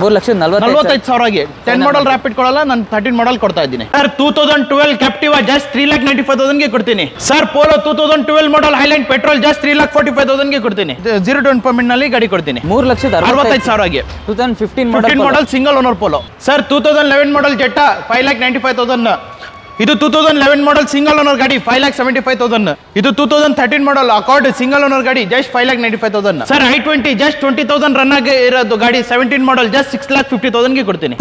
3,45,000ಗೆ 10 ಮಾಡಲ್ rapid ಕೊಡಲ್ಲ, ನಾನು 13 ಮಾಡಲ್ ಕೊಡ್ತಾ ಇದ್ದೀನಿ ಸರ್. 2012 ಕ್ಯಾಪ್ಟಿವಾ ಜಸ್ಟ್ 3,95,000ಗೆ ಕೊಡ್ತೀನಿ sir. Polo 2012 model highline petrol just 3,45,000ಗೆ ಕೊಡ್ತೀನಿ. 0 ಡೌನ್ ಪೇಮೆಂಟ್ ನಲ್ಲಿ ಗಾಡಿ ಕೊಡ್ತೀನಿ 3,65,000ಗೆ. 2015 model single owner Polo sir. 2011 model Jetta 5,95,000. ಇದು 2011 ಮಾಡಲ್ ಸಿಂಗಲ್ ಓನರ್ ಗಾಡಿ 5,75,000. ಇದು 2013 ಮಾಡಲ್ ಅಕಾರ್ಡ್ ಸಿಂಗಲ್ ಓನರ್ ಗಾಡಿ just 5,95,000 sir. i20 just 20,000 run ಆಗಿ ಇರೋದು ಗಾಡಿ 17 ಮಾಡಲ್ ಜಸ್ಟ್ 6,50,000ಗೆ ಕೊಡ್ತೀನಿ.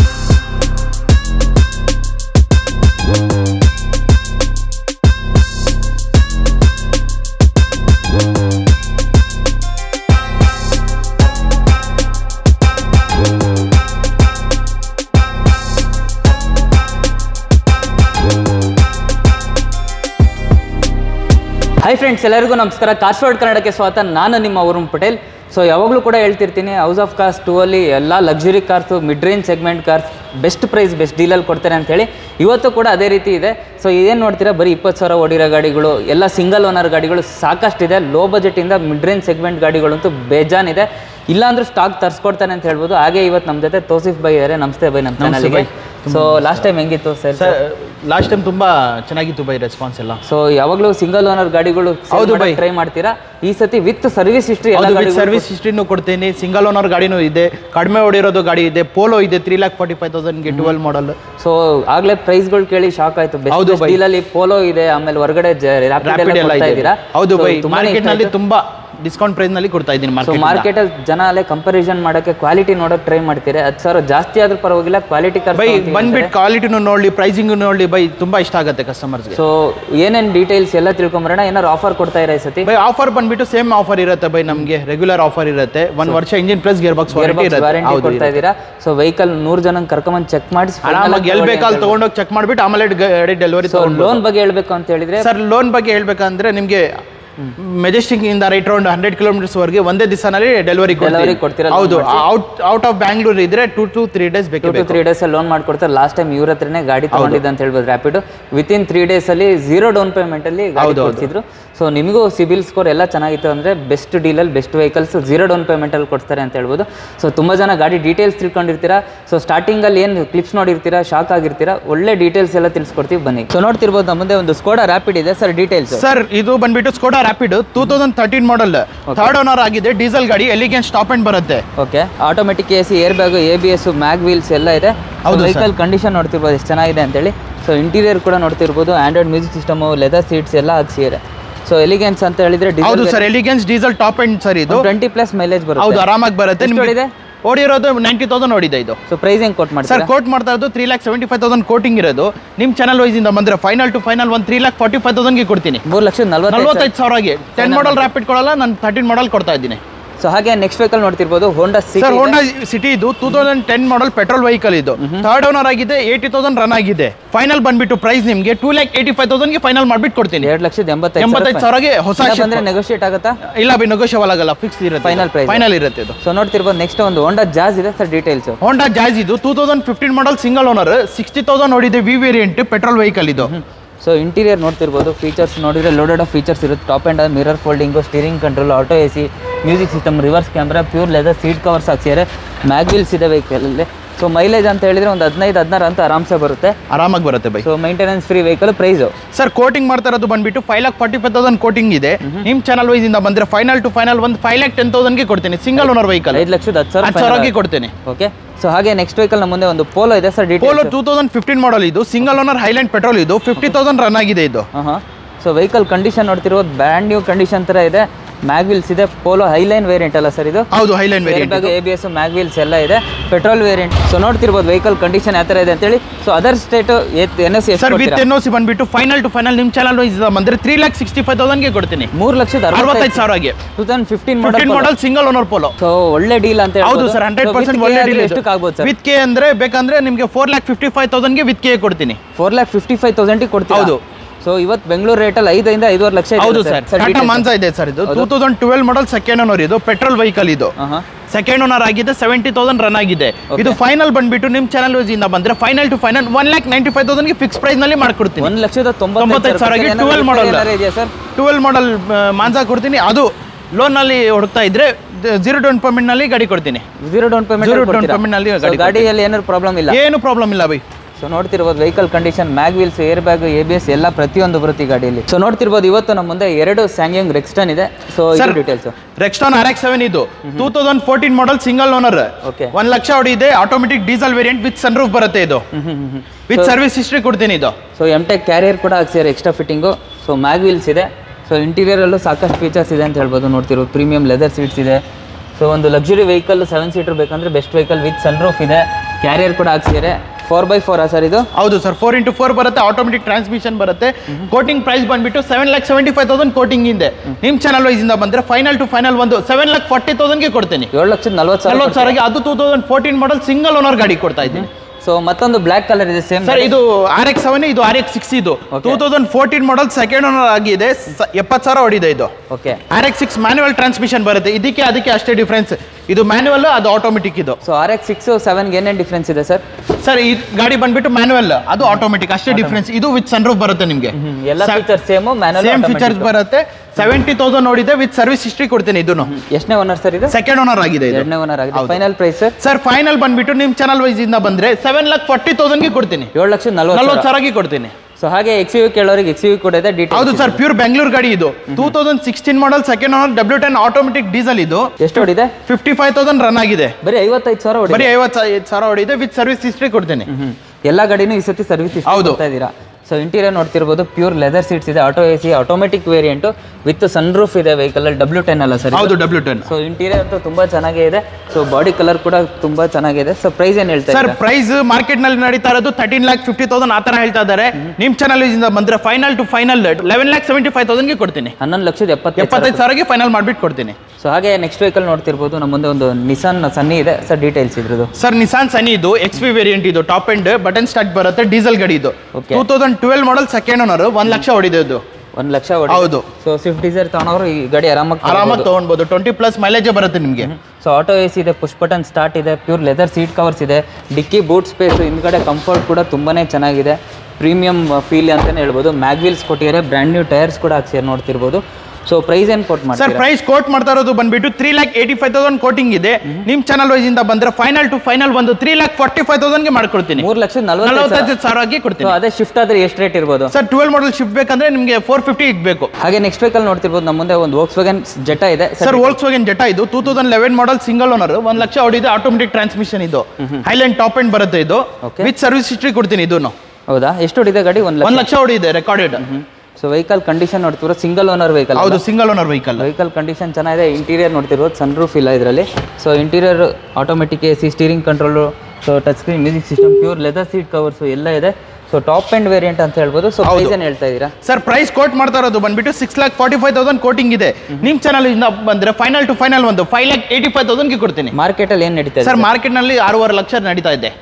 ಹಾಯ್ ಫ್ರೆಂಡ್ಸ್, ಎಲ್ಲರಿಗೂ ನಮಸ್ಕಾರ. ಕಾರ್ಸ್ ವರ್ಲ್ಡ್ ಕನ್ನಡಕ್ಕೆ ಸ್ವಾಗತ. ನಾನು ನಿಮ್ಮ ವರುಣ್ ಪಟೇಲ್. ಸೊ ಯಾವಾಗಲೂ ಕೂಡ ಹೇಳ್ತಿರ್ತೀನಿ, ಹೌಸ್ ಆಫ್ ಕಾರ್ಸ್ 2 ಅಲ್ಲಿ ಎಲ್ಲ luxury cars, mid range segment cars best price best ಡೀಲಲ್ಲಿ ಕೊಡ್ತಾರೆ ಅಂತೇಳಿ. ಇವತ್ತು ಕೂಡ ಅದೇ ರೀತಿ ಇದೆ. ಸೊ ಏನು ನೋಡ್ತೀರಾ, ಬರೀ 20,000 ಓಡಿರೋ ಗಾಡಿಗಳು, ಎಲ್ಲ ಸಿಂಗಲ್ ಓನರ್ ಗಾಡಿಗಳು ಸಾಕಷ್ಟಿದೆ. ಲೋ ಬಜೆಟಿಂದ ಮಿಡ್ ರೇಂಜ್ ಸೆಗ್ಮೆಂಟ್ ಗಾಡಿಗಳಂತೂ ಬೇಜಾನಿದೆ. ಇಲ್ಲಾಂದ್ರೂ ಸ್ಟಾಕ್ ತರಿಸ್ಕೊಡ್ತಾನೆ ಅಂತ ಹೇಳ್ಬೋದು. ಹಾಗೆ ಇವತ್ತು ನಮ್ಮ ಜೊತೆ ತೋಸಿಫ್ ಬೈ ಇದ್ದಾರೆ. ನಮಸ್ತೆ ಬೈ ನಮ್ಮ ಚಾನಲ್ಗೆ. ಸೊ ಲಾಸ್ಟ್ ಟೈಮ್ ಹೆಂಗಿತ್ತು ಸರ್? ಲಾಸ್ಟ್ ಟೈಮ್ ತುಂಬಾ ಚೆನ್ನಾಗಿತ್ತು ಬೈ ರೆಸ್ಪಾನ್ಸ್ ಎಲ್ಲ. ಸೊ ಯಾವಾಗಲೂ ಸಿಂಗಲ್ ಓನರ್ ಗಾಡಿಗಳು ಟ್ರೈ ಮಾಡ್ತೀರಾ? ಈ ಸತಿ ವಿತ್ ಸರ್ವಿಸ್ ಹಿಸ್ಟ್ರಿ, ಸರ್ವಿಸ್ ಹಿಸ್ಟ್ರಿನೂ ಕೊಡ್ತೀನಿ. ಸಿಂಗಲ್ ಓನರ್ ಗಾಡಿನೂ ಇದೆ, ಕಡಿಮೆ ಓಡಿರೋದು ಗಾಡಿ ಇದೆ. ಪೋಲೋ ಇದೆ 3,45,000ಗೆ 12 ಮಾಡಲ್. ಸೊ ಆಗ್ಲೇ ಪ್ರೈಸ್ಗಳು ಕೇಳಿ ಶಾಕ್ ಆಯ್ತು. ಬೆಸ್ಟ್ ಡೀಲಲ್ಲಿ ಪೋಲೋ ಇದೆ, ಆಮೇಲೆ ಹೊರಗಡೆ ರ್ಯಾಪಿಡ್ ಎಲ್ಲ ಇದ್ದೀರಾ. ಹೌದು ಬೈ, ಮಾರ್ಕೆಟ್ ನಲ್ಲಿ ತುಂಬಾ ಡಿಸ್ಕೌಂಟ್ ಪ್ರೈಸ್ ನಲ್ಲಿ ಕೊಡ್ತಾ ಇದ್ದೀನಿ. ಮಾರ್ಕೆಟ್ ಅಲ್ಲಿ ಜನ ಅಲ್ಲೇ ಕಂಪಾರಿಸನ್ ಮಾಡಕ್ಕೆ ಕ್ವಾಲಿಟಿ ನೋಡಕ್ ಟ್ರೈ ಮಾಡ್ತೀರಾ. 10,000 ಜಾಸ್ತಿ ಆದ್ರೂ ಪರವಾಗಿಲ್ಲ, ಕ್ವಾಲಿಟಿ ಬಂದ್ಬಿಟ್ಟು ಕ್ವಾಲಿಟಿನೂ ನೋಡಿ, ಪ್ರೈಸಿಂಗ್ ನೋಡಿ ಬೈ, ತುಂಬಾ ಇಷ್ಟ ಆಗುತ್ತೆ ಕಸ್ಟಮರ್ಸ್ಗೆ. ಸೊ ಏನೇನ್ ಡೀಟೇಲ್ಸ್ ಎಲ್ಲ ತಿಳ್ಕೊಂಬರೋಣ. ಏನಾರು ಆಫರ್ ಕೊಡ್ತಾ ಇರ ಈ ಸತಿ? ಬೈ ಆಫರ್ ಬಂದ್ಬಿಟ್ಟು ಸೇಮ್ ಆಫರ್ ಇರುತ್ತೆ ಬೈ. ನಮಗೆ ರೆಗ್ಯುಲರ್ ಆಫರ್ ಇರುತ್ತೆ. 1 ವರ್ಷ engine plus gear box warranty ಕೊಡ್ತಾ ಇದ್ದೀರಾ. ಸೊ ವೆಹಿಕಲ್ 100 ಜನ ಕರ್ಕೊಂಡ್ ಚೆಕ್ ಮಾಡಿ ಆರಾಮಾಗಿ ಎಲ್ಲಿ ಬೇಕಲ್ಲಿ ತಗೊಂಡೋಗಿ ಚೆಕ್ ಮಾಡ್ಬಿಟ್ಟು ಆಮೇಲೆ ಗಾಡಿ ಡೆಲಿವರಿ. ಲೋನ್ ಬಗ್ಗೆ ಹೇಳ್ಬೇಕು ಅಂತ ಹೇಳಿದ್ರೆ ಸರ್, ಲೋನ್ ಬಗ್ಗೆ ಹೇಳ್ಬೇಕಂದ್ರೆ ನಿಮ್ಗೆ ಮೆಜೆಸ್ಟಿಕ್ ಇಂದ ರೈಟ್ ರೌಂಡ್ 100 ಕಿಲೋಮೀಟರ್ಸ್ ವರೆಗೆ ಒಂದೇ ದಿವಸನಲ್ಲಿ ಡೆಲಿವರಿ ಕೊಡ್ತೀರಾ. ಹೌದು, ಔಟ್ ಆಫ್ ಬ್ಯಾಂಗ್ಳೂರ್ ಇದ್ರೆ 2 to 3 days ಬೇಕು. 2 to 3 days ಲೋನ್ ಮಾಡ್ಕೊಡ್ತಾರೆ. ಲಾಸ್ಟ್ ಟೈಮ್ ಇವ್ರ ಹತ್ರನೇ ಗಾಡಿ ತಗೊಂಡಿದ್ದ ಅಂತ ಹೇಳ್ಬೋದು ರ್ಯಾಪಿಡ್. ವಿತಿನ್ 3 days ಅಲ್ಲಿ 0 ಡೌನ್ ಪೇಮೆಂಟ್ ಅಲ್ಲಿ ಗಾಡಿ ಕೊಡ್ತಿದ್ರು. ಸೊ ನಿಮಗೂ ಸಿಬಿಲ್ ಸ್ಕೋರ್ ಎಲ್ಲ ಚೆನ್ನಾಗಿತ್ತು ಅಂದ್ರೆ ಬೆಸ್ಟ್ ಡೀಲಲ್ಲಿ ಬೆಸ್ಟ್ ವೆಹಿಕಲ್ಸ್ 0 ಡೌನ್ ಪೇಮೆಂಟ್ ಅಲ್ಲಿ ಕೊಡ್ತಾರೆ ಅಂತ ಹೇಳ್ಬೋದು. ಸೊ ತುಂಬಾ ಜನ ಗಾಡಿ ಡೀಟೇಲ್ಸ್ ತಿಳ್ಕೊಂಡಿರ್ತೀರಾ. ಸೊ ಸ್ಟಾರ್ಟಿಂಗ್ ಅಲ್ಲಿ ಏನು ಕ್ಲಿಪ್ಸ್ ನೋಡಿರ್ತೀರಾ, ಶಾಕ್ ಆಗಿರ್ತೀರಾ. ಒಳ್ಳೆ ಡೀಟೇಲ್ಸ್ ಎಲ್ಲ ತಿಳಿಸ್ಕೊಡ್ತೀವಿ, ಬನ್ನಿ. ಸೊ ನೋಡ್ತಿರ್ಬೋದು ನಮ್ಮ ಮುಂದೆ ಒಂದು ಸ್ಕೋಡಾ ರ್ಯಾಪಿಡ್ ಇದೆ ಸರ್. ಡೀಟೇಲ್ಸ್ ಸರ್, ಇದು ಬಂದ್ಬಿಟ್ಟು ಸ್ಕೋಡಾ ರ್ಯಾಪಿಡ್ 2013 ಮಾಡಲ್, 3rd ಓನರ್ ಆಗಿದೆ, ಡೀಸೆಲ್ ಗಾಡಿ, ಎಲಿಗೆನ್ಸ್ ಟಾಪ್ ಎಂಡ್ ಬರುತ್ತೆ. Okay, automatic AC, air bag, ABS, mag wheels ಎಲ್ಲ ಇದೆ. ವೆಹಿಕಲ್ ಕಂಡೀಷನ್ ನೋಡ್ತಿರ್ಬೋದು ಎಷ್ಟು ಚೆನ್ನಾಗಿದೆ ಅಂತೇಳಿ. ಸೊ ಇಂಟೀರಿಯರ್ ಕೂಡ ನೋಡ್ತಿರ್ಬೋದು, Android music system, leather seats ಎಲ್ಲ ಹಾಕ್ಸಿದ್ದಾರೆ. ಸೊ ಎಲಿಗೆನ್ಸ್ ಅಂತ ಹೇಳಿದ್ರೆ ಹೌದು sir, elegance diesel top end sir. ಇದು 20+ ಮೈಲೇಜ್ ಬರುತ್ತೆ. ಹೌದು, ಆರಾಮಾಗಿ ಬರುತ್ತೆ. ನಿಮಗೆ ಓಡಿರೋದು 90,000 ಓಡಿದೆ ಇದು. ಸೊ ಪ್ರೈಸ್ ಹೆಂಗ್ ಕೋಟ್ ಮಾಡ್ತಾರೆ ಸರ್? ಕೋಟ್ ಮಾಡ್ತಾ ಇರೋದು 3,75,000 ಕೋಟಿಂಗ್ ಇರೋದು. ನಿಮ್ಮ ಚಾನಲ್ ವೈಸ್ ಇಂದ ಬಂದ್ರೆ ಫೈನಲ್ ಟು ಫೈನಲ್ 3,45,000ಗೆ ಕೊಡ್ತೀನಿ. 3,45,000ಗೆ 10 ಮಾಡಲ್ ರ್ಯಾಪಿಡ್ ಕೊಡಲ್ಲ, ನಾನು 13 ಮಾಡಲ್ ಕೊಡ್ತಾ ಇದ್ದೀನಿ. ಸೊ ಹಾಗೆ ನೆಕ್ಸ್ಟ್ ವೆಹಿಕಲ್ ನೋಡ್ತಿರ್ಬೋದು, Honda City. Sir, Honda City ಇದು 2010 ಮಾಡಲ್ ಪೆಟ್ರೋಲ್ ವೆಹಿಕಲ್. ಇದು 3rd ಓನರ್ ಆಗಿದೆ, 80,000 ರನ್ ಆಗಿದೆ. ಫೈನಲ್ ಬಂದ್ಬಿಟ್ಟು ಪ್ರೈಸ್ ನಿಮಗೆ 2,85,000ಗೆ ಫೈನಲ್ ಮಾಡ್ಬಿಟ್ಟು ಕೊಡ್ತೀನಿ. 2,85,000ಗೆ ಹೊಸ ಬಂದ್ರೆ ನೆಗೋಷಿಯೇಟ್ ಆಗುತ್ತಾ? ಇಲ್ಲ ಬೈ, ನೆಗೋಷಿಯಬಲ್ ಆಗಲ್ಲ, ಫಿಕ್ಸ್ ಇರುತ್ತೆ. ಫೈನಲ್ ಇರುತ್ತೆ ಇದು. ಸೊ ನೋಡ್ತಿರ್ಬೋದು ನೆಕ್ಸ್ಟ್ ಒಂದು ಹೋಂಡಾ ಜಾಜ್ ಇದೆ ಸರ್. ಡೀಟೇಲ್ಸ್ ಹೋಂಡಾ ಜಾಜ್ ಇದು 2015 ಮಾಡಲ್ ಸಿಂಗಲ್ ಓನರ್, 60,000 ಓಡಿದೆ. ವಿ ವೇರಿಯಂಟ್ ಪೆಟ್ರೋಲ್ ವೆಹಿಕಲ್ ಇದು. ಸೊ ಇಂಟೀರಿಯರ್ ನೋಡ್ತಿರ್ಬೋದು, ಫೀಚರ್ಸ್ ನೋಡಿದ್ರೆ ಲೋಡೆಡ್ ಆಫ್ ಫೀಚರ್ಸ್ ಇರುತ್ತೆ. Top end mirror folding, steering control, auto AC, music system, reverse camera, pure leather seat covers ಹಾಕ್ಸಿದ್ದಾರೆ. Mag wheels ಇದೆ ವೆಹಿಕಲಲ್ಲಿ. So mileage ಅಂತ ಹೇಳಿದ್ರೆ ಒಂದು 15-16 ಅಂತ ಆರಾಮ್ಸೆ ಬರುತ್ತೆ, ಆರಾಮಾಗಿ ಬರುತ್ತೆ ಬೈ. So maintenance free vehicle. Price sir, quoting ಮಾಡ್ತಾ ಇರೋದು ಬಂದ್ಬಿಟ್ಟು 5,45,000 ಕೋಟಿಂಗ್ ಇದೆ. ನಿಮ್ಮ ಚಾನಲ್ ವೈಸ್ ಇಂದ ಬಂದ್ರೆ ಫೈನಲ್ ಟು ಫೈನಲ್ 5,10,000ಗೆ ಕೊಡ್ತೀನಿ. ಸಿಂಗಲ್ ಓನರ್ ವೆಹಿಕಲ್ 5,10,000ಗೆ ಕೊಡ್ತೀನಿ. ಓಕೆ. ಸೊ ಹಾಗೆ ನೆಕ್ಸ್ಟ್ ವೆಹಿಕಲ್ ನಮ್ಮ ಮುಂದೆ ಒಂದು ಪೋಲೋ ಇದೆ ಸರ್. ಪೋಲೋ 2015 ಮಾಡಲ್ ಇದು, ಸಿಂಗಲ್ ಓನರ್ ಹೈಲ್ಯಾಂಡ್ ಪೆಟ್ರೋಲ್ ಇದು, 50,000 ರನ್ ಆಗಿದೆ ಇದು. ಸೊ ವೆಹಿಕಲ್ ಕಂಡೀಷನ್ ನೋಡ್ತಿರೋದು ಬ್ರ್ಯಾಂಡ್ ನ್ಯೂ ಕಂಡೀಷನ್ ತರ ಇದೆ. ಮ್ಯಾಗ್ ವೀಲ್ಸ್ ಇದೆ. ಪೋಲೋ ಹೈಲೈನ್ ವೇರಿಯಂಟ್ ಅಲ್ಲ ಸರ್ ಇದು? ಹೌದು, Highline variant. ABS, mag wheels ಎಲ್ಲ ಇದೆ. Petrol variant. ಸೊ ನೋಡ್ತಿರ್ಬೋದು ವೆಹಿಕಲ್ ಕಂಡೀಷನ್ ಯಾವ ತರ ಇದೆ ಅಂತೇಳಿ. So other state NOC sir, with NOC ಬಂದ್ಬಿಟ್ಟು ಫೈನಲ್ ಟು ಫೈನಲ್ ನಿಮ್ಮ ಚಾನಲ್ ವೈಸ್ ಬಂದ್ರೆ 3,65,000ಗೆ ಕೊಡ್ತೀನಿ. 3,65,000ಗೆ 2015 model single owner Polo. So ಒಳ್ಳೆ ಡೀಲ್ ಅಂತ. ಹೌದು ಸರ್, 100% ಒಳ್ಳೆ ಡೀಲ್. ಎಷ್ಟು ಆಗ್ಬೋದು ಸರ್? ವಿತ್ ಕೆ ಅಂದ್ರೆ ಬೇಕಂದ್ರೆ ನಿಮಗೆ 4,55,000ಗೆ ವಿತ್ ಕೆ ಕೊಡ್ತೀನಿ. 4,55,000ಗೆ ಕೊಡ್ತೀನಿ. ಹೌದು. ಸೊ ಇವತ್ತು ಬೆಂಗಳೂರು ರೇಟಲ್ಲಿ 5 ಇಂದ 5.5 ಲಕ್ಷ. ಹೌದು ಸರ್, ಟಾಟಾ ಮಾನ್ಸಾ ಇದೆ ಸರ್. ಇದು 2012 ಮಾಡಲ್ ಸೆಕೆಂಡ್ ಓನರ್. ಇದು ಪೆಟ್ರೋಲ್ ವೆಹಿಕಲ್. ಇದು ಸೆಕೆಂಡ್ ಓನರ್ ಆಗಿದೆ, 70,000 ರನ್ ಆಗಿದೆ. ಇದು ಫೈನಲ್ ಬಂದ್ಬಿಟ್ಟು ನಿಮ್ಮ ಚಾನಲ್ ಇಂದ ಬಂದ್ರೆ ಫೈನಲ್ ಟು ಫೈನಲ್ 1,95,000ಗೆ ಫಿಕ್ಸ್ ಪ್ರೈಸ್ ನಲ್ಲಿ ಮಾಡ್ಕೊಡ್ತೀನಿ. 1,95,000 12 ಮಾಡಲ್ ಮಾನ್ಸಾ ಕೊಡ್ತೀನಿ. ಅದು ಲೋನ್ ನಲ್ಲಿ ಹುಡುಕ್ತಾ ಇದ್ರೆ 0 ಡೌನ್ ಪೇಮೆಂಟ್ ನಲ್ಲಿ ಗಾಡಿ ಕೊಡ್ತೀನಿ. 0 ಡೌನ್ ಪೇಮೆಂಟ್ ನಲ್ಲಿ ಗಾಡಿಯಲ್ಲಿ ಏನಾದ್ರು ಪ್ರಾಬ್ಲಮ್ ಇಲ್ಲ? ಏನು ಪ್ರಾಬ್ಲಮ್ ಇಲ್ಲ ಬೈ. ಸೊ ನೋಡ್ತಿರ್ಬೋದು vehicle condition, mag wheels, air bag, ABS ಎಲ್ಲ ಪ್ರತಿಯೊಂದು ಬರುತ್ತೆ ಗಾಡಿಯಲ್ಲಿ. ಸೊ ನೋಡ್ತಿರ್ಬೋದು ಇವತ್ತು ನಮ್ಮ ಮುಂದೆ 2 ಸ್ಯಾಂಗ್ಯಾಂಗ್ ರೆಕ್ಸ್ಟನ್ ಇದೆ. ಸೊ ಡೀಟೇಲ್ಸ್ ರೆಕ್ಸ್ಟನ್ RX-7 ಇದು 2014 model single owner. Okay, 1 lakh ಹೊಡಿದೆ. Automatic diesel variant with sun roof ಬರುತ್ತೆ ಇದು. ವಿತ್ ಸರ್ವಿಸ್ ಹಿಸ್ಟ್ರಿ ಕೊಡ್ತೀನಿ ಇದು. ಸೊ MTech ಕ್ಯಾರಿಯರ್ ಕೂಡ ಹಾಕ್ಸಿದ್ದಾರೆ extra fitting. So mag wheels ಇದೆ. ಸೊ ಇಂಟೀರಿಯರಲ್ಲೂ ಸಾಕಷ್ಟು ಫೀಚರ್ಸ್ ಇದೆ ಅಂತ ಹೇಳ್ಬೋದು. ನೋಡ್ತಿರೋದು ಪ್ರೀಮಿಯಂ ಲೆದರ್ ಸೀಟ್ಸ್ ಇದೆ. ಸೊ ಒಂದು ಲಕ್ಸುರಿ ವೆಹಿಕಲ್ 7 ಸೀಟರ್ ಬೇಕಂದ್ರೆ best vehicle with sun roof ಇದೆ. ಕ್ಯಾರಿಯರ್ ಕೂಡ ಹಾಕ್ಸಿದ್ದಾರೆ. 4x4 ಸರ್ ಇದು? ಹೌದು ಸರ್, 4x4 ಬರುತ್ತೆ. ಆಟೋಮೆಟಿಕ್ ಟ್ರಾನ್ಸ್ಮಿಷನ್ ಬರುತ್ತೆ. ಕೋಟಿಂಗ್ ಪ್ರೈಸ್ ಬಂದ್ಬಿಟ್ಟು 7,75,000 ಕೋಟಿಂಗ್ ಇದೆ. ನಿಮ್ಮ ಚಾನಲ್ ವೈಸ್ ಇಂದ ಬಂದ್ರೆ ಫೈನಲ್ ಟು ಫೈನಲ್ ಒಂದು 7,40,000 ಕೊಡ್ತೀನಿ. 7,40,000 ಅದು 2014 ಮಾಡೆಲ್ ಸಿಂಗಲ್ ಓನರ್ ಗಾಡಿ ಕೊಡ್ತಾ ಇದ್ದೀನಿ. ಸೊ ಮತ್ತೊಂದು ಬ್ಲಾಕ್ ಕಲರ್ ಇದೆ ಸೇಮ್ ಸರ್. ಇದು RX-7, ಇದು RX-6. ಇದು 2014 ಮಾಡೆಲ್ ಸೆಕೆಂಡ್ ಓನರ್ ಆಗಿದೆ. 70,000 ಹೊಡಿದೆ ಇದು. ಓಕೆ, RX-6 ಮ್ಯಾನ್ಯುವಲ್ ಟ್ರಾನ್ಸ್ಮಿಷನ್ ಬರುತ್ತೆ. ಅದಕ್ಕೆ ಅಷ್ಟೇ ಡಿಫ್ರೆನ್ಸ್. ಇದು ಮ್ಯಾನ್ಯುವಲ್, ಅದು ಆಟೋಮೆಟಿಕ್. ಇದು ಸೊ RX-6 7 ಏನೇನು ಡಿಫ್ರೆನ್ಸ್ ಇದೆ ಸರ್? ಸರ್ ಈ ಗಾಡಿ ಬಂದ್ಬಿಟ್ಟು ಮ್ಯಾನ್ಯುವಲ್, ಅದು ಆಟೋಮೆಟಿಕ್ ಅಷ್ಟೇ ಡಿಫ್ರೆನ್ಸ್. ಇದು ವಿತ್ ಸನ್ ರೂಫ್ ಬರುತ್ತೆ ನಿಮಗೆ. ಎಲ್ಲ features same, manual same features ಬರುತ್ತೆ. 70,000 ನೋಡಿದೆ ವಿತ್ ಸರ್ವಿಸ್ ಹಿಸ್ಟ್ರಿ ಕೊಡ್ತೀನಿ. ಇದನ್ನು ಎಷ್ಟನೇ ಓನರ್ ಸರ್ ಇದು? ಸೆಕೆಂಡ್ ಓನರ್ ಆಗಿದೆ. ಎರಡನೇ ಓನರ್ ಆಗಿದೆ. ಫೈನಲ್ ಪ್ರೈಸ್ ಸರ್ ಫೈನಲ್ ಬಂದ್ಬಿಟ್ಟು ನಿಮ್ಮ ಚಾನಲ್ ವೈಸ್ ಇಂದ ಬಂದ್ರೆ 7,40,000 ಕೊಡ್ತೀನಿ. 7,40,000 ಕೊಡ್ತೀನಿ. ಸೊ ಹಾಗೆ XUV ಕೇಳೋರಿಗೆ XUV ಕೂಡ ಇದೆ. ಡೀಟೇಲ್ಸ್ ಹೌದು ಸರ್, ಪ್ಯೂರ್ ಬೆಂಗಳೂರು ಗಾಡಿ ಇದು. 2016 model second owner W10 automatic diesel. ಇದು ಎಷ್ಟು ಹೊಡಿದೆ? 55,000 ರನ್ ಆಗಿದೆ. ಬರೀ 55,000 ಹೊಡಿದೆ. ಬರೀ 55,000 ಹೊಡಿದೆ ವಿತ್ ಸರ್ವಿಸ್ ಹಿಸ್ಟ್ರಿ ಕೊಡ್ತೀನಿ. ಎಲ್ಲ ಗಾಡಿನೂ ಈ ಸತಿ ಸರ್ವಿಸ್ ಹಿಸ್ಟ್ರಿ ಕೊಡ್ತಾ ಇದ್ದೀರಾ. ಸೊ ಇಂಟೀರಿಯರ್ ನೋಡ್ತಿರ್ಬೋದು, ಪ್ಯೂರ್ ಲೆದರ್ ಸೀಟ್ಸ್ ಇದೆ. Auto AC automatic variant with sun roof ಇದೆ. ವೆಹಿಕಲ್ W10 ಅಲ್ಲ ಸರ್? ಹೌದು, W10. ಸೊ ಇಂಟೀರಿಯರ್ ಅಂತೂ ತುಂಬಾ ಚೆನ್ನಾಗೇ ಇದೆ. ಸೊ ಬಾಡಿ ಕಲರ್ ಕೂಡ ತುಂಬಾ ಚೆನ್ನಾಗಿದೆ. ಸೊ ಪ್ರೈಸ್ ಏನು ಹೇಳ್ತಾರೆ ಸರ್? ಪ್ರೈಸ್ ಮಾರ್ಕೆಟ್ ನಲ್ಲಿ ನಡೀತಾ ಇರೋದು 13,50,000 ಆ ತರ ಹೇಳ್ತಾ ಇದ್ದಾರೆ. ನಿಮ್ ಚಾನಲ್ ಇಂದ ಬಂದ್ರೆ ಫೈನಲ್ ಟು ಫೈನಲ್ 11,75,000 ಕೊಡ್ತೀನಿ. 11,75,000 ಫೈನಲ್ ಮಾಡ್ಬಿಟ್ಟು ಕೊಡ್ತೀನಿ. ಸೊ ಹಾಗೆ ನೆಕ್ಸ್ಟ್ ವೆಹಿಕಲ್ ನೋಡ್ತಿರ್ಬೋದು, ನಮ್ಮ ಮುಂದೆ ಒಂದು ನಿಸಾನ್ ಸನ್ನಿ ಇದೆ ಸರ್. ಡೀಟೇಲ್ಸ್ ಇದ್ರದ್ದು? ಸರ್ ನಿಸಾನ್ ಸನ್ನಿ ಇದು XV ವೇರಿಯಂಟ್. ಇದು ಟಾಪ್ ಎಂಡ್ ಬಟನ್ ಸ್ಟಾರ್ಟ್ ಬರುತ್ತೆ. ಡೀಸೆಲ್ ಗಾಡಿ ಇದು. 2012 ಮಾಡೆಲ್ ಸೆಕೆಂಡ್ ಓನರ್. 1 ಲಕ್ಷ ಹೊಡಿದೆ ಇದು. 1 ಲಕ್ಷ? ಹೌದು. ಸೊ ಸ್ವಿಫ್ಟ್ ಡಿಸೈರ್ ತಗೊಂಡವರು ಈ ಗಾಡಿ ಆರಾಮಾಗಿ ತಗೊಳ್ಬಹುದು. 20+ ಮೈಲೇಜ್ ಬರುತ್ತೆ ನಿಮಗೆ. ಸೊ ಆಟೋ AC ಇದೆ, ಪುಷ್ ಬಟನ್ ಸ್ಟಾರ್ಟ್ ಇದೆ, ಪ್ಯೂರ್ ಲೆದರ್ ಸೀಟ್ ಕವರ್ಸ್ ಇದೆ, ಡಿಕ್ಕಿ ಬೂಟ್ ಸ್ಪೇಸ್, ಹಿಂದ್ಗಡೆ ಕಂಫರ್ಟ್ ಕೂಡ ತುಂಬಾನೇ ಚೆನ್ನಾಗಿದೆ. ಪ್ರೀಮಿಯಂ ಫೀಲ್ ಅಂತಾನೆ ಹೇಳ್ಬೋದು. ಮ್ಯಾಗ್ ವೀಲ್ಸ್ ಕೊಟ್ಟಿದ್ದಾರೆ, ಬ್ರ್ಯಾಂಡ್ ನ್ಯೂ ಟೈರ್ಸ್ ಕೂಡ ಹಾಕ್ಸಿದ್ದಾರೆ ನೋಡ್ತಿರ್ಬೋದು. ಸೊ ಪ್ರೈಸ್ ಏನು ಕೋಟ್ ಮಾಡ್ತಾರೆ ಸರ್? ಪ್ರೈಸ್ ಕೋಟ್ ಮಾಡ್ತಾ ಇರೋದು ಬಂದ್ಬಿಟ್ಟು 3,85,000 ಕೋಟಿಂಗ್ ಇದೆ. ನಿಮ್ ಚಾನಲ್ ವೈಸ್ ಇಂದ ಬಂದ್ರೆ ಫೈನಲ್ ಟು ಫೈನಲ್ ಒಂದು 3,45,000 ಮಾಡ್ಕೊಡ್ತೀನಿ. 3,40,000 ಕೊಡ್ತೀನಿ. ಅದೇ ಶಿಫ್ಟ್ ಆದ್ರೆ ಎಷ್ಟು ರೇಟ್ ಇರ್ಬೋದು ಸರ್? 12 ಮಾಡೆಲ್ ಶಿಫ್ಟ್ ಬೇಕಂದ್ರೆ ನಿಮಗೆ 450 ಇರಬೇಕು. ಹಾಗೆ ನೆಕ್ಸ್ಟ್ ವೆಹಿಕಲ್ ನೋಡ್ತಿರ್ಬೋದು, ನಮ್ಮ ಮುಂದೆ ಒಂದು Volkswagen Jetta ಇದೆ ಸರ್. Volkswagen Jetta ಇದು 2011 ಮಾಡೆಲ್ ಸಿಂಗಲ್ ಓನರ್. 1 ಲಕ್ಷ ಹೊಡಿದೆ. ಆಟೋಮೆಟಿಕ್ ಟ್ರಾನ್ಸ್ಮಿಷನ್ ಇದು. ಹೈಲ್ಯಾಂಡ್ ಟಾಪ್ ಎಂಡ್ ಬರುತ್ತೆ ಇದು. ವಿತ್ ಸರ್ವಿಸ್ ಹಿಸ್ಟ್ರಿ ಕೊಡ್ತೀನಿ. ಇದನ್ನು ಹೌದಾ? ಎಷ್ಟು ಹೊಡಿದೆ ಗಾಡಿ? 1 ಲಕ್ಷ ಹೊಡಿದೆ ರೆಕಾರ್ಡೆಡ್. ಸೊ ವೆಹಿಕಲ್ ಕಂಡೀಷನ್ ನೋಡ್ತಿರೋ ಸಿಂಗಲ್ ಓನರ್ ವೆಹಿಕಲ್. ಹೌದು, ಸಿಂಗಲ್ ಓನರ್ ವೆಹಿಕಲ್ ಕಂಡೀಷನ್ ಚೆನ್ನಾಗಿದೆ. ಇಂಟೀರಿಯರ್ ನೋಡ್ತಿರ್ಬೋದು, ಸನ್ ರೂಫ್ ಇಲ್ಲ ಇದರಲ್ಲಿ. So interior automatic AC, steering control, so touch screen, music system, pure leather seat covers ಎಲ್ಲ ಇದೆ. ಸೊ ಟಾಪ್ ಎಂಡ್ ವೇರಿಯಂಟ್ ಅಂತ ಹೇಳ್ಬೋದು. ಸೊ ಪ್ರೈಸ್ ಏನು ಹೇಳ್ತಾ ಇದ್ದೀರಾ ಸರ್? ಪ್ರೈಸ್ ಕೋಟ್ ಮಾಡ್ತಾ ಇರೋದು ಬಂದ್ಬಿಟ್ಟು 6,45,000 ಕೋಟಿಂಗ್ ಇದೆ. ನಿಮ್ ಚಾನಲ್ ಇಂದ ಬಂದ್ರೆ ಫೈನಲ್ ಟು ಫೈನಲ್ ಒಂದು 5,85,000 ಕೊಡ್ತೀನಿ. ಮಾರ್ಕೆಟ್ ಅಲ್ಲಿ ಏನು ನಡೀತಾ ಇದೆ ಸರ್? ಮಾರ್ಕೆಟ್ ನಲ್ಲಿ 6.5 ಲಕ್ಷ ನಡೀತಾ ಇದೆ.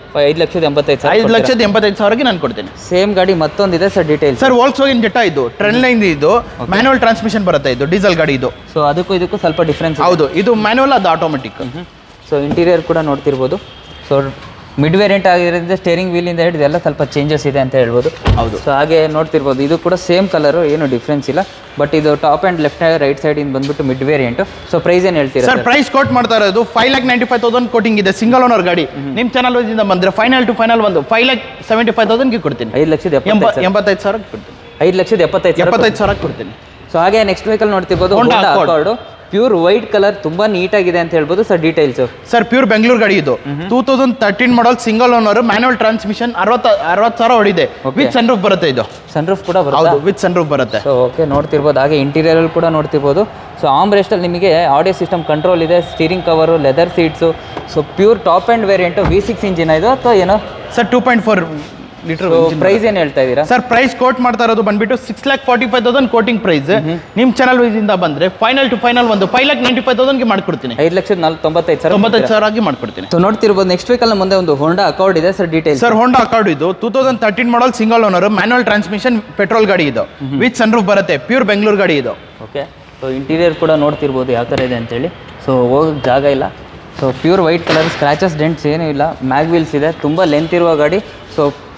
5,85,000 ನಾನು ಕೊಡ್ತೀನಿ. ಸೇಮ್ ಗಾಡಿ ಮತ್ತೊಂದಿದೆ sir. Details sir Volkswagen Jetta ಇದು ಟ್ರೆಂಡ್ ಲೈನ್. ಇದು ಮ್ಯಾನ್ಯುವಲ್ ಟ್ರಾನ್ಸ್ಮಿಷನ್ ಬರುತ್ತೆ. ಇದು ಡೀಸೆಲ್ ಗಾಡಿ ಇದು. ಸೊ ಇದಕ್ಕೂ ಸ್ವಲ್ಪ ಡಿಫ್ರೆನ್ಸ್. ಹೌದು, ಇದು ಮ್ಯಾನ್ಯುವಲ್, ಅದು ಆಟೋಮೆಟಿಕ್. ಸೊ ಇಂಟೀರಿಯರ್ ಕೂಡ ನೋಡ್ತಿರ್ಬೋದು. ಸೊ ಮಿಡ್ ವೇರಿಯಂಟ್ ಆಗಿರೋದ್ರಿಂದ ಸ್ಟೇರಿಂಗ್ ವೀಲಿಂದ ಹಿಡಿದು ಎಲ್ಲ ಸ್ವಲ್ಪ ಚೇಂಜಸ್ ಇದೆ ಅಂತ ಹೇಳ್ಬೋದು. ಹೌದು. ಸೊ ಹಾಗೆ ನೋಡ್ತಿರ್ಬೋದು, ಇದು ಕೂಡ ಸೇಮ್ ಕಲರು, ಏನು ಡಿಫ್ರೆನ್ಸ್ ಇಲ್ಲ. ಬಟ್ ಇದು top end left right side ಇಂದ ಬಂದ್ಬಿಟ್ಟು ಮಿಡ್ ವೇರಿಯಂಟ್. ಸೊ ಪ್ರೈಸ್ ಏನು ಹೇಳ್ತೀರಾ ಸರ್? ಪ್ರೈಸ್ ಕೋಟ್ ಮಾಡ್ತಾ ಇರೋದು 5,95,000 ಕೋಟಿಂಗ್ ಇದೆ. ಸಿಂಗಲ್ ಓನರ್ ಗಾಡಿ. ನಿಮ್ಮ ಚಾನಲ್ ಇಂದ ಬಂದ್ರೆ ಫೈನಲ್ ಟು ಫೈನಲ್ ಒಂದು 5,75,000 ಕೊಡ್ತೀನಿ. 5,75,000 ಕೊಡ್ತೀನಿ. 5,75,000 ಕೊಡ್ತೀನಿ. ಸೊ ಹಾಗೆ ನೆಕ್ಸ್ಟ್ ವೆಹಿಕಲ್ ನೋಡ್ತಿರ್ಬೋದು, Honda Accord. Pure white colour, ತುಂಬಾ ನೀಟಾಗಿದೆ ಅಂತ ಹೇಳ್ಬೋದು sir. Details sir? Pure Bengaluru ಗಾಡಿ ಇದು. 2013 model single owner, manual transmission, 60,000 ಹೊಡಿದೆ. ವಿತ್ ಸನ್ ರೂಫ್ ಬರುತ್ತೆ. ಇದು ಸನ್ ರೂಫ್ ಕೂಡ ಬರುತ್ತೆ. ಹೌದು, ವಿತ್ ಸನ್ ರೂಫ್ ಬರುತ್ತೆ. ಸೊ ಓಕೆ, ನೋಡ್ತಿರ್ಬೋದು. ಹಾಗೆ ಇಂಟೀರಿಯರ್ ಕೂಡ ನೋಡ್ತಿರ್ಬೋದು. ಸೊ ಆಮ್ ರೆಸ್ಟಲ್ಲಿ ನಿಮಗೆ ಆಡಿಯೋ ಸಿಸ್ಟಮ್ ಕಂಟ್ರೋಲ್ ಇದೆ, steering cover, leather seats. So pure top end variant. V6 engine ಇದು ಅಥವಾ ಏನೋ ಸರ್? 2.4 ಲೀಟರ್. ಪ್ರೈಸ್ ಏನು ಹೇಳ್ತಾ ಇದ್ದೀರಾ ಸರ್? ಪ್ರೈಸ್ ಕೋಟ್ ಮಾಡ್ತಾ ಇರೋದು ಬಂದ್ಬಿಟ್ಟು 6,45,000 ಕೋಟಿಂಗ್ ಪ್ರೈಸ್. ನಿಮ್ ಚಾನಲ್ ಇಂದ ಬಂದ್ರೆ ಫೈನಲ್ ಟು ಫೈನಲ್ ಒಂದು 5,95,000 ಮಾಡ್ಕೊಡ್ತೀನಿ. 5,95,000 ಮಾಡ್ಕೊಡ್ತೀನಿ. ಸೊ ನೋಡ್ತಿರ್ಬೋದು, ನೆಕ್ಸ್ಟ್ ವೆಹಿಕಲ್ ಮುಂದೆ ಒಂದು Honda Accord ಇದೆ sir. Details sir? Honda Accord ಇದು 2013 model single owner, manual transmission, petrol ಗಾಡಿ ಇದು. ವಿತ್ ಸನ್ ರೂಫ್ ಬರುತ್ತೆ. ಪ್ಯೂರ್ ಬೆಂಗಳೂರು ಗಾಡಿ ಇದು. ಓಕೆ. ಸೊ ಇಂಟೀರಿಯರ್ ಕೂಡ ನೋಡ್ತಿರ್ಬೋದು ಯಾವ ಥರ ಇದೆ ಅಂತೇಳಿ. ಸೊ ಹೋಗೋಕ್ಕೆ ಜಾಗ ಇಲ್ಲ. So pure white colour, scratches dents ಏನೂ ಇಲ್ಲ. ಮ್ಯಾಗ್ ವೀಲ್ಸ್ ಇದೆ. ತುಂಬ ಲೆಂತ್ ಇರುವ ಗಾಡಿ. ಸೊ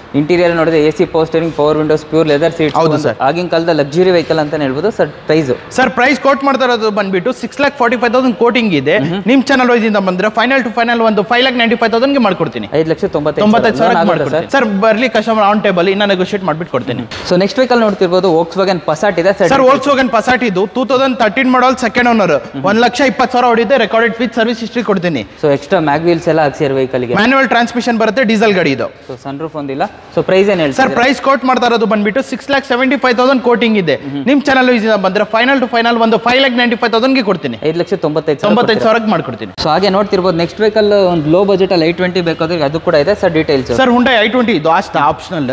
ಇಂಟೀರಿಯರ್ ನೋಡಿದ್ರೆ AC power steering, power windows, pure leather seats. ಹೌದು ಸರ್. ಆಗಿನ ಕಾಲದ ಲಕ್ಸುರಿ ವೆಹಿಕಲ್ ಅಂತಾನೆ ಹೇಳ್ಬೋದು sir. Price sir price quote ಮಾಡ್ತಾ ಇರೋದು ಬಂದ್ಬಿಟ್ಟು 6,45,000 ಕೋಟಿಂಗ್ ಇದೆ. ನಿಮ್ ಚಾನಲ್ ವೈಸ್ ಇಂದ ಬಂದ್ರೆ ಫೈನಲ್ ಟು ಫೈನಲ್ ಒಂದು 5,95,000 ಗೆ ಮಾಡ್ಕೊಡ್ತೀನಿ. 5,95,000 ಮಾಡ್ಕೊಡ್ತೀನಿ ಸರ್. ಬರ್ಲಿ ಕಸ್ಟಮರ್ ಆನ್ ಟೇಬಲ್ ಇನ್ನ ನೆಗೋಷಿಯೇಟ್ ಮಾಡ್ಬಿಟ್ಟು ಕೊಡ್ತೀನಿ. ಸೊ ನೆಕ್ಸ್ಟ್ ವೆಹಿಕಲ್ ನೋಡ್ತಿರ್ಬೋದು Volkswagen Passat ಇದೆ ಸರ್. Volkswagen Passat ಇದು 2013 ಮಾಡಲ್ ಸೆಕೆಂಡ್ ಓನರ್, 1,20,000 ಹೊಡಿದೆ, ರೆಕಾರ್ಡೆಡ್ ವಿತ್ ಸರ್ವಿಸ್ ಹಿಸ್ಟ್ರಿ ಕೊಡ್ತೀನಿ. ಸೊ ಎಕ್ಸ್ಟ್ರಾ ಮ್ಯಾಗ್ ವೀಲ್ಸ್ ಎಲ್ಲ ಹಾಕ್ಸಿರೋ ವೆಹಿಕಲ್ ಗೆ. ಮ್ಯಾನ್ಯುವಲ್ ಟ್ರಾನ್ಸ್ಮಿಷನ್ ಬರುತ್ತೆ, ಡೀಸೆಲ್ ಗಾಡಿ ಇದು. ಸೊ ಸನ್ರೂಫ್ ಒಂದಿಲ್ಲ. ಸೊ ಪ್ರೈಸ್ ಏನು ಹೇಳ್ತೀರಾ ಸರ್? ಪ್ರೈಸ್ ಕೋಟ್ ಮಾಡ್ತಾ ಇರೋದು ಬಂದ್ಬಿಟ್ಟು 6,75,000 ಕೋಟಿಂಗ್ ಇದೆ. ನಿಮ್ ಚಾನಲ್ ಇಂದ ಬಂದ್ರೆ ಫೈನಲ್ ಟು ಫೈನಲ್ ಒಂದು 5,95,000 ಗೆ ಕೊಡ್ತೀನಿ. 5,95,000 ಮಾಡ್ಕೊಡ್ತೀನಿ. ಸೊ ಹಾಗೆ ನೋಡ್ತಿರ್ಬೋದು ನೆಕ್ಸ್ಟ್ ವೆಹಿಕಲ್ ಒಂದು ಲೋ ಬಜೆಟ್ ಅಲ್ಲಿ i20 ಬೇಕಾದ್ರೆ ಅದು ಕೂಡ ಇದೆ sir. Details sir Hyundai i20 ಇದು ಅಷ್ಟ ಆಪ್ಷನಲ್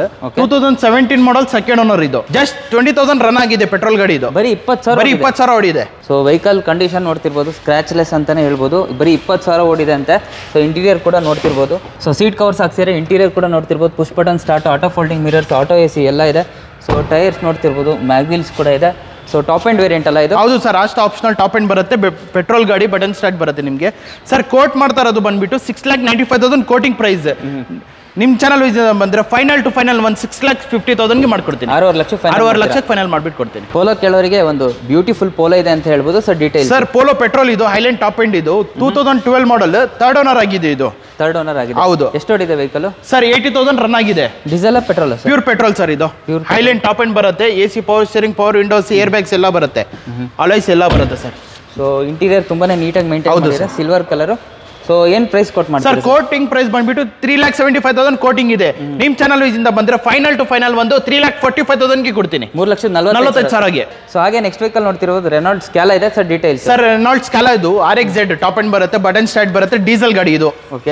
2017 ಮಾಡಲ್ ಸೆಕೆಂಡ್ ಓನರ್ ಇದು. ಜಸ್ಟ್ 20,000 ರನ್ ಆಗಿದೆ, ಪೆಟ್ರೋಲ್ ಗಾಡಿ ಇದು. ಬರೀ 20,000 ಓಡಿದೆ. ಸೊ ವೆಹಿಕಲ್ ಕಂಡೀಷನ್ ನೋಡ್ತಿರ್ಬೋದು, ಸ್ಕ್ರಾಚ್ಲೆಸ್ ಅಂತಾನೆ ಹೇಳ್ಬೋದು. ಬರೀ 20,000 ಓಡಿದೆ ಅಂತೆ. ಸೊ ಇಂಟೀರಿಯರ್ ಕೂಡ ನೋಡ್ತಿರ್ಬೋದು. ಸೊ ಸೀಟ್ ಕವರ್ಸ್ ಹಾಕ್ಸಿದ್ರೆ ಇಂಟೀರಿಯರ್ ಕೂಡ ನೋಡ್ತಿರ್ಬೋದು. Push button start, auto folding mirrors, auto AC ಎಲ್ಲ ಇದೆ. ಸೊ ಟೈರ್ಸ್ ನೋಡ್ತಿರ್ಬೋದು, ಮ್ಯಾಗ್ವೀಲ್ಸ್ ಕೂಡ ಇದೆ. ಸೊ ಟಾಪ್ ಎಂಡ್ ವೇರಿಯಂಟ್ ಅಲ್ಲ ಇದು? ಹೌದು ಸರ್, ಅಷ್ಟು ಆಪ್ಷನಲ್ ಟಾಪ್ ಎಂಡ್ ಬರುತ್ತೆ. ಪೆಟ್ರೋಲ್ ಗಾಡಿ, ಬಟನ್ ಸ್ಟಾರ್ಟ್ ಬರುತ್ತೆ ನಿಮಗೆ. ಸರ್ ಕೋಟ್ ಮಾಡ್ತಾ ಇರೋದು ಬಂದ್ಬಿಟ್ಟು 6,95,000 ಕೋಟಿಂಗ್ ಪ್ರೈಸ್. ನಿಮ್ ಚಾನಲ್ ಬಂದ್ರೆ ಫೈನಲ್ ಟು ಫೈನಲ್ ಒಂದು 6,50,000 ಗೆ ಮಾಡ್ಕೊಡ್ತೀನಿ. 6,5 ಲಕ್ಷಕ್ಕೆ ಫೈನಲ್ ಮಾಡ್ಬಿಟ್ಟು ಕೊಡ್ತೀನಿ. ಪೋಲೋ ಕೇಳೋರಿಗೆ ಒಂದು ಬ್ಯೂಟಿಫುಲ್ ಪೋಲೋ ಇದೆ ಅಂತ ಹೇಳ್ಬೋದು sir. Details sir Polo petrol ಇದು, ಹೈಲ್ಯಾಂಡ್ ಟಾಪ್ ಎಂಡ್ ಇದು, 2012 ಮಾಡಲ್, ಥರ್ಡ್ ಓನರ್ ಆಗಿದೆ ಇದು. ಥರ್ಡ್ ಓನರ್ ಆಗಿದೆ. ಹೌದು. ಎಷ್ಟು ಓಡಿದೆ ವೆಹಿಕಲ್? ಸರ್ 80,000 ರನ್ ಆಗಿದೆ. Diesel petrol? Pure petrol sir ಇದು. ಹೈಲ್ಯಾಂಡ್ ಟಾಪ್ ಎಂಡ್ ಬರುತ್ತೆ, AC power steering, power windows, air bags ಎಲ್ಲ ಬರುತ್ತೆ, ಅಲಾಯ್ಸ್ ಎಲ್ಲ ಬರುತ್ತೆ ಸರ್. ಸೊ ಇಂಟೀರಿಯರ್ ತುಂಬಾನೇ ನೀಟಾಗಿ ಮೇಂಟೈನ್ ಮಾಡಿದ್ದಾರೆ, ಸಿಲ್ವರ್ ಕಲರ್. ಸೊ ಏನ್ ಪ್ರೈಸ್ ಕೋಟ್ ಮಾಡ್ತಾರೆ ಸರ್? ಕೋಟಿಂಗ್ ಪ್ರೈಸ್ ಬಂದ್ಬಿಟ್ಟು 3,75,000 ಕೋಟಿಂಗ್ ಇದೆ. ನಿಮ್ ಚಾನಲ್ ಇಂದ ಬಂದ್ರೆ ಫೈನಲ್ ಟು ಫೈನಲ್ ಒಂದು 3,45,000 ಗೆ ಕೊಡ್ತೀನಿ. 3,45,000. ಸೊ ಹಾಗೆ ನೆಕ್ಸ್ಟ್ ವೆಹಿಕಲ್ ನೋಡ್ತಿರೋದು ರೆನಾಲ್ಟ್ ಸ್ಕ್ಯಾಲಾ ಇದೆ sir. Details sir Renault Scala ಇದು RXZ ಟಾಪ್ ಎಂಡ್ ಬರುತ್ತೆ, ಬಟನ್ ಸ್ಟಾರ್ಟ್ ಬರುತ್ತೆ, ಡೀಸೆಲ್ ಗಾಡಿ ಇದು. Okay.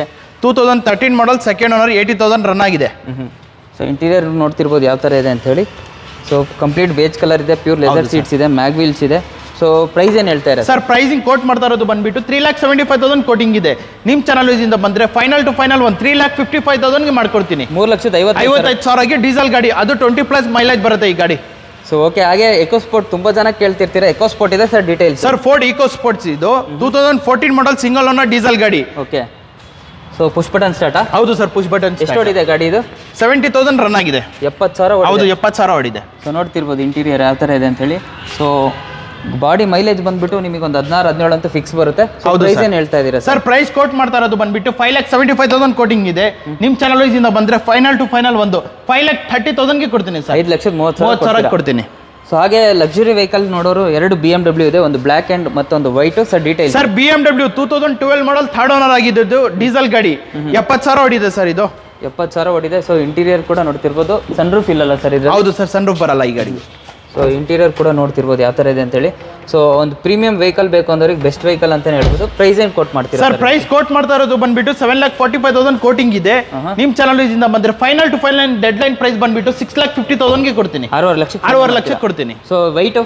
2013 model second owner, 80,000 run ಆಗಿದೆ. ಸೊ ಇಂಟೀರಿಯರ್ ನೋಡ್ತಿರ್ಬೋದು ಯಾವ ತರ ಇದೆ ಅಂತ ಹೇಳಿ. ಸೊ ಕಂಪ್ಲೀಟ್ ಬೇಜ್ ಕಲರ್ ಇದೆ, ಪ್ಯೂರ್ ಲೆದರ್ ಸೀಟ್ಸ್ ಇದೆ, ಮ್ಯಾಗ್ ವೀಲ್ಸ್ ಇದೆ. ಸೊ ಪ್ರೈಸ್ ಏನು ಹೇಳ್ತಾ ಇದ್ದಾರೆ ಸರ್? ಪ್ರೈಸಿಂಗ್ ಕೋಟ್ ಮಾಡ್ತಾ ಇರೋದು ಬಂದ್ಬಿಟ್ಟು 3,75,000 ಕೋಟಿಂಗ್ ಇದೆ. ನಿಮ್ ಚಾನಲ್ ಇಂದ ಬಂದ್ರೆ ಫೈನಲ್ ಟು ಫೈನಲ್ ಒಂದು 3,55,000 ಗೆ ಮಾಡ್ಕೊಡ್ತೀನಿ. 3,55,000 ಗೆ ಡೀಸೆಲ್ ಗಾಡಿ, ಅದು 20+ ಮೈಲೇಜ್ ಬರುತ್ತೆ ಈ ಗಾಡಿ. So okay. ಹಾಗೆ ಎಕೋಸ್ಪೋರ್ಟ್ ತುಂಬಾ ಜನ ಕೇಳ್ತಿರ್ತೀರಾ, ಎಕೋಸ್ಪೋರ್ಟ್ ಇದೆ sir. Details sir Ford Eco Sports ಇದು 2014 ಮಾಡಲ್ ಸಿಂಗಲ್ ಓನರ್ ಡೀಸೆಲ್ ಗಾಡಿ. Okay. So push button start? ಹೌದು ಸರ್, ಪುಷ್ ಬಟನ್. ಎಷ್ಟು ಓಡಿದೆ ಗಾಡಿ ಇದು? 70,000 ರನ್ ಆಗಿದೆ. 70,000? ಹೌದು, 70,000 ಓಡಿದೆ. ಸೊ ನೋಡ್ತಿರ್ಬೋದು ಇಂಟೀರಿಯರ್ ಯಾವ ಥರ ಇದೆ ಅಂತ ಹೇಳಿ. ಸೊ ಬಾಡಿ ಮೈಲೇಜ್ ಬಂದ್ಬಿಟ್ಟು ನಿಮಗೆ ಒಂದು 16-17 ಅಂತ ಫಿಕ್ಸ್ ಬರುತ್ತೆ. ಪ್ರೈಸ್ ಏನು ಹೇಳ್ತಾ ಇದ್ದೀರಾ ಸರ್? ಪ್ರೈಸ್ ಕೋಟ್ ಮಾಡ್ತಾ ಇರೋದು ಬಂದ್ಬಿಟ್ಟು 5,75,000 ಕೋಟಿಂಗ್ ಇದೆ. ನಿಮ್ ಚಾನಲ್ ಇಂದ ಬಂದ್ರೆ ಫೈನಲ್ ಟು ಫೈನಲ್ ಒಂದು 5,30,000 ಗೆ ಕೊಡ್ತೀನಿ ಸರ್. 5,30,000 ಕೊಡ್ತೀನಿ. ಸೊ ಹಾಗೆ ಲಕ್ಸುರಿ ವೆಹಿಕಲ್ ನೋಡೋರು 2 BMW ಇದೆ, ಒಂದು ಬ್ಲ್ಯಾಕ್ ಅಂಡ್ ಮತ್ತೊಂದು white. Sir detail? Sir BMW 2012 model third owner ಆಗಿದ್ದು, ಡೀಸೆಲ್ ಗಾಡಿ, 70,000 ಓಡಿದೆ ಸರ್ ಇದು. 70,000 ಓಡಿದೆ. ಸೊ ಇಂಟೀರಿಯರ್ ಕೂಡ ನೋಡ್ತಿರ್ಬೋದು. ಸನ್ರೂಫ್ ಇಲ್ಲಲ್ಲ ಸರ್ ಇದು? ಹೌದು ಸರ್, ಸನ್ರೂಫ್ ಬರಲ್ಲ ಈ ಗಾಡಿ. ಸೊ ಇಂಟೀರಿಯರ್ ಕೂಡ ನೋಡ್ತಿರ್ಬೋದು ಯಾವ ಥರ ಇದೆ ಅಂತೇಳಿ. ಸೊ ಒಂದು ಪ್ರೀಮಿಯಂ ವೆಹಿಕಲ್ ಬೇಕು ಅಂದವ್ರಿಗೆ ಬೆಸ್ಟ್ ವೆಹಿಕಲ್ ಅಂತಾನೆ ಹೇಳ್ಬೋದು. ಪ್ರೈಸ್ ಏನು ಕೋಟ್ ಮಾಡ್ತೀರಾ ಸರ್? ಪ್ರೈಸ್ ಕೋಟ್ ಮಾಡ್ತಾ ಇರೋದು ಬಂದ್ಬಿಟ್ಟು 7,45,000 ಕೋಟಿಂಗ್ ಇದೆ. ನಿಮ್ ಚಾನಲ್ ಇಂದ ಬಂದ್ರೆ final to final deadline price ಬಂದ್ಬಿಟ್ಟು 6,50,000 ಗೆ ಕೊಡ್ತೀನಿ. 6,5 ಲಕ್ಷ ಕೊಡ್ತೀನಿ. So white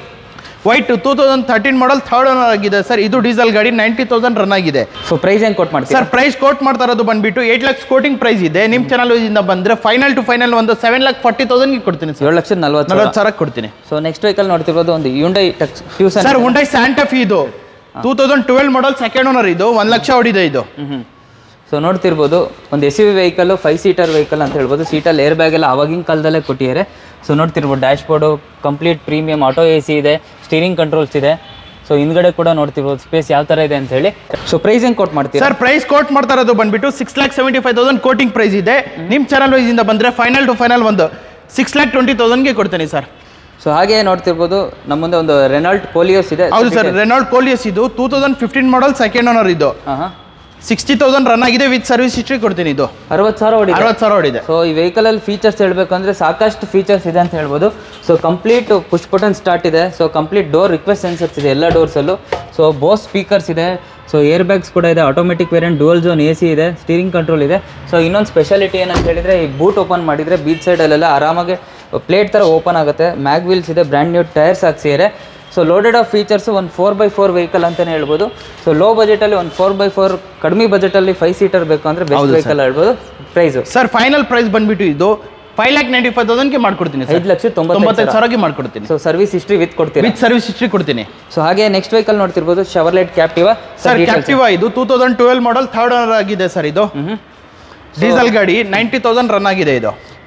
2013 model third owner ಆಗಿದೆ ಸರ್. ಇದು ಡೀಸೆಲ್ ಗಾಡಿ, 90,000 ರನ್ ಆಗಿದೆ. ಸೊ ಪ್ರೈಸ್ ಏನು ಕೋಟ್ ಮಾಡ್ತೀರಾ ಸರ್? ಪ್ರೈಸ್ ಕೋಟ್ ಮಾಡ್ತಾ ಇರೋದು ಬಂದ್ಬಿಟ್ಟು 8 ಲಕ್ಷ ಕೋಟಿಂಗ್ ಪ್ರೈಸ್ ಇದೆ. ನಿಮ್ ಚಾನಲ್ ಇಂದ ಬಂದ್ರೆ ಫೈನಲ್ ಟು ಫೈನಲ್ ಒಂದು 7,40,000 ಗೆ ಕೊಡ್ತೀನಿ ಸರ್. 7,40,000 ಕೊಡ್ತೀನಿ. ಸೊ ನೆಕ್ಸ್ಟ್ ವೆಹಿಕಲ್ ನೋಡ್ತಿರೋದು ಒಂದು Hyundai Tucson sir. Hyundai Santa Fe ಇದು 2012 ಮಾಡಲ್ ಸೆಕೆಂಡ್ ಓನರ್, ಇದು 1 ಲಕ್ಷ ಓಡಿದೆ ಇದು. ಸೊ ನೋಡ್ತಿರ್ಬೋದು ಒಂದು SUV ವೆಹಿಕಲ್, 5 ಸೀಟರ್ ವೆಹಿಕಲ್ ಅಂತ ಹೇಳ್ಬೋದು. ಸೀಟಲ್ಲಿ ಏರ್ ಬ್ಯಾಗ್ ಎಲ್ಲ ಆವಾಗಿನ ಕಾಲದಲ್ಲೇ ಕೊಟ್ಟಿದ್ದಾರೆ. ಸೊ ನೋಡ್ತಿರ್ಬೋದು dashboard complete premium, auto AC ಇದೆ, ಸ್ಟೀರಿಂಗ್ ಕಂಟ್ರೋಲ್ಸ್ ಇದೆ. ಸೊ ಹಿಂದ್ಗಡೆ ಕೂಡ ನೋಡ್ತಿರ್ಬೋದು ಸ್ಪೇಸ್ ಯಾವ ಥರ ಇದೆ ಅಂತ ಹೇಳಿ. ಸೊ ಪ್ರೈಸ್ ಏನು ಕೋಟ್ ಮಾಡ್ತೀರಾ ಸರ್? ಪ್ರೈಸ್ ಕೋಟ್ ಮಾಡ್ತಾ ಇರೋದು ಬಂದ್ಬಿಟ್ಟು 6,75,000 ಕೋಟಿಂಗ್ ಪ್ರೈಸ್ ಇದೆ. ನಿಮ್ಮ ಚಾನಲ್ ಇಂದ ಬಂದರೆ ಫೈನಲ್ ಟು ಫೈನಲ್ ಒಂದು 6,20,000 ಗೆ ಕೊಡ್ತೀನಿ ಸರ್. ಸೊ ಹಾಗೆ ನೋಡ್ತಿರ್ಬೋದು ನಮ್ಮ ಮುಂದೆ ಒಂದು ರೆನಾಲ್ಟ್ ಕೋಲಿಯೋಸ್ ಇದೆ. ಹೌದು ಸರ್, ರೆನಾಲ್ಟ್ ಕೋಲಿಯೋಸ್ ಇದು 2015 ಮಾಡಲ್ ಸೆಕೆಂಡ್ ಓನರ್ ಇದು. 60,000 ರನ್ ಆಗಿದೆ, ವಿತ್ ಸರ್ವಿಸ್ ಹಿಸ್ಟ್ರಿ ಕೊಡ್ತೀನಿ. ಇದು 60,000 ಓಡಿದೆ. ಸೊ ಈ ವೆಹಿಕಲ್ ಅಲ್ಲಿ ಫೀಚರ್ಸ್ ಹೇಳ್ಬೇಕಂದ್ರೆ ಸಾಕಷ್ಟು ಫೀಚರ್ಸ್ ಇದೆ ಅಂತ ಹೇಳ್ಬೋದು. So complete push button start ಇದೆ. So complete door request sensors ಇದೆ ಎಲ್ಲ ಡೋರ್ಸಲ್ಲೂ. ಸೊ ಬೋಸ್ ಸ್ಪೀಕರ್ಸ್ ಇದೆ. ಸೊ ಏರ್ ಬ್ಯಾಗ್ಸ್ ಕೂಡ ಇದೆ, automatic variant, dual zone AC ಇದೆ, ಸ್ಟೀರಿಂಗ್ ಕಂಟ್ರೋಲ್ ಇದೆ. ಸೊ ಇನ್ನೊಂದು ಸ್ಪೆಷಾಲಿಟಿ ಏನಂತ ಹೇಳಿದ್ರೆ ಈ ಬೂಟ್ ಓಪನ್ ಮಾಡಿದರೆ ಬೀಚ್ ಸೈಡಲ್ಲೆಲ್ಲ ಆರಾಮಾಗಿ ಪ್ಲೇಟ್ ಥರ ಓಪನ್ ಆಗುತ್ತೆ. ಮ್ಯಾಗ್ ವೀಲ್ಸ್ ಇದೆ, ಬ್ರ್ಯಾಂಡ್ ನ್ಯೂ ಟೈರ್ಸ್ ಹಾಕ್ಸಿದ್ದಾರೆ. ಸೊ ಲೋಡೆಡ್ ಆಫ್ ಫೀಚರ್ಸ್, ಒಂದು 4x4 ವೆಹಿಕಲ್ ಅಂತಲೇ ಹೇಳ್ಬೋದು. ಸೊ ಲೋ ಬಜೆಟಲ್ಲಿ ಒಂದು 4x4, ಕಡಿಮೆ ಬಜೆಟಲ್ಲಿ 5 ಸೀಟರ್ ಬೇಕು ಅಂದರೆ ಬೆಸ್ಟ್ ವೆಹಿಕಲ್ ಹೇಳ್ಬೋದು. Price sir? ಫೈನಲ್ ಪ್ರೈಸ್ ಬಂದ್ಬಿಟ್ಟು ಇದು 5,95,000 ಗೆ ಮಾಡ್ಕೊಡ್ತೀನಿ. 5,90,000 ಗೆ ಮಾಡ್ಕೊಡ್ತೀನಿ. ಸೊ ಸರ್ವಿಸ್ ಹಿಸ್ಟ್ರಿ ವಿತ್ ಕೊಡ್ತೀನಿ. ವಿತ್ ಸರ್ವಿಸ್ ಹಿಸ್ಟ್ರಿ ಕೊಡ್ತೀನಿ. ಸೊ ಹಾಗೆ ನೆಕ್ಸ್ಟ್ ವೆಹಿಕಲ್ ನೋಡ್ತಿರ್ಬೋದು Chevrolet Captiva. ಸರ್ Captiva ಇದು 2012 ಮಾಡಲ್ ಥರ್ಡ್ ಓನರ್ ಆಗಿದೆ ಸರ್. ಇದು ಡೀಸೆಲ್ ಗಾಡಿ, 90,000 ರನ್ ಆಗಿದೆ ಇದು.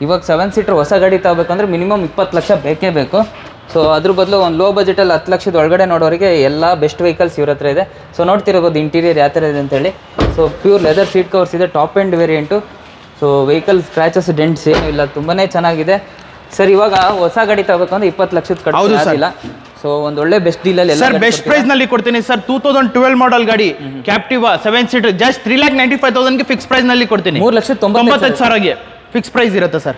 ಇವಾಗ 7 ಸೀಟರ್ ಹೊಸ ಗಾಡಿ ತಗೋಬೇಕಂದ್ರೆ ಮಿನಿಮಮ್ 20 ಲಕ್ಷ ಬೇಕೇ ಬೇಕು. ಸೊ ಅದ್ರ ಬದಲು ಒಂದು ಲೋ ಬಜೆಟಲ್ಲಿ 10 ಲಕ್ಷದ ಒಳಗಡೆ ನೋಡೋರಿಗೆ ಎಲ್ಲ ಬೆಸ್ಟ್ ವೆಹಿಕಲ್ಸ್ ಇವ್ರ ಹತ್ರ ಇದೆ. ಸೊ ನೋಡ್ತಿರ್ಬೋದು ಇಂಟೀರಿಯರ್ ಯಾವ ಥರ ಇದೆ ಅಂತೇಳಿ. So pure leather seat covers ಇದೆ, top end variant. So vehicle scratches dents ಏನೂ ಇಲ್ಲ, ತುಂಬಾ ಚೆನ್ನಾಗಿದೆ ಸರ್. ಇವಾಗ ಹೊಸ ಗಾಡಿ ತಗೋಬೇಕಂದ್ರೆ 20 ಲಕ್ಷದ ಕಟ್ಟಿಲ್ಲ. ಸೊ ಒಂದು ಒಳ್ಳೆ ಬೆಸ್ಟ್ ಡೀಲಲ್ಲಿ ಸರ್ ಬೆಸ್ಟ್ ಪ್ರೈಸ್ ನಲ್ಲಿ ಕೊಡ್ತೀನಿ ಸರ್. 2012 ಮಾಡೆಲ್ ಗಾಡಿ ಕ್ಯಾಪ್ಟಿವಾ 7 ಸೀಟರ್ ಜಸ್ಟ್ 3,95,000 ಗೆ ಫಿಕ್ಸ್ ಪ್ರೈಸ್ ನಲ್ಲಿ ಕೊಡ್ತೀನಿ. 3,95,000 ಫಿಕ್ಸ್ ಪ್ರೈಸ್ ಇರುತ್ತೆ ಸರ್.